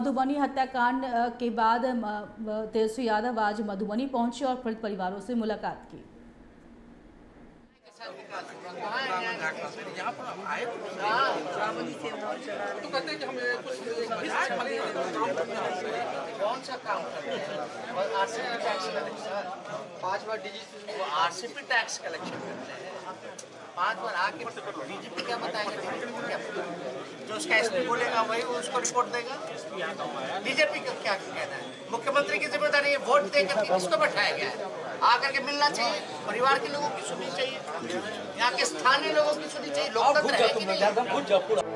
मधुबनी हत्याकांड के बाद तेजस्वी यादव आज मधुबनी पहुंचे और पीड़ित परिवारों से मुलाकात की। कौन सा काम करते हैं और आरसीपी टैक्स कलेक्शन 5 बार आरसीपी टैक्स कलेक्शन करते हैं 5 बार आके डीजीपी क्या बताएगा, जो उसका एसपी बोलेगा वही उसको रिपोर्ट देगा। डीजीपी का क्या कहना है? मुख्यमंत्री की जिम्मेदारी है वोट देकर के किसको बैठाया गया है, आकर के मिलना चाहिए, परिवार के लोगों की सुननी चाहिए, यहाँ के स्थानीय लोगों की सुननी चाहिए। लोकतंत्र है कि नहीं?